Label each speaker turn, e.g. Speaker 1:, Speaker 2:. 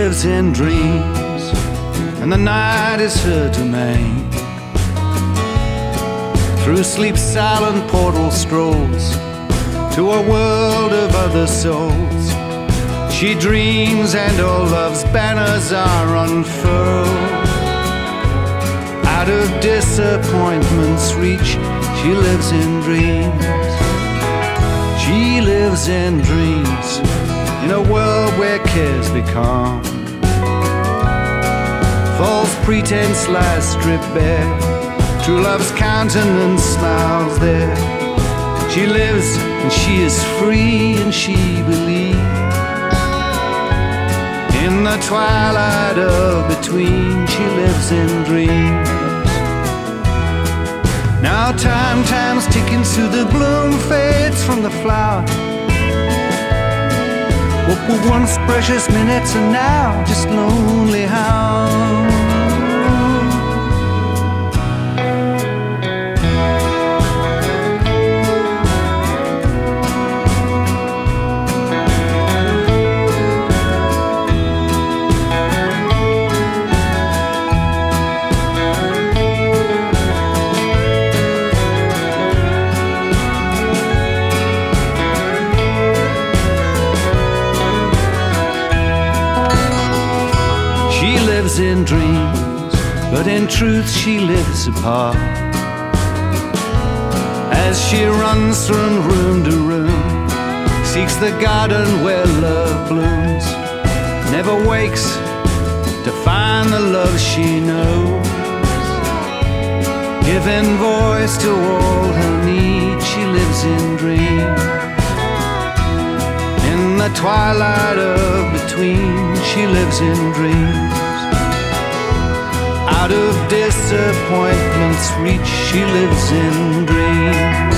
Speaker 1: lives in dreams, and the night is her domain. Through sleep's silent portal strolls to a world of other souls. She dreams and all love's banners are unfurled. Out of disappointment's reach, she lives in dreams. She lives in dreams, in a world where cares become false pretense lies stripped bare. True love's countenance smiles there. She lives and she is free, and she believes in the twilight of between. She lives in dreams. Now time's ticking through the gloom, fades from the flower. What were once precious minutes are now just lonely hours. In dreams, but in truth she lives apart. As she runs from room to room, seeks the garden where love blooms, never wakes to find the love she knows. Giving voice to all her needs, she lives in dreams. In the twilight of between, she lives in dreams. Out of disappointment's reach, she lives in dreams.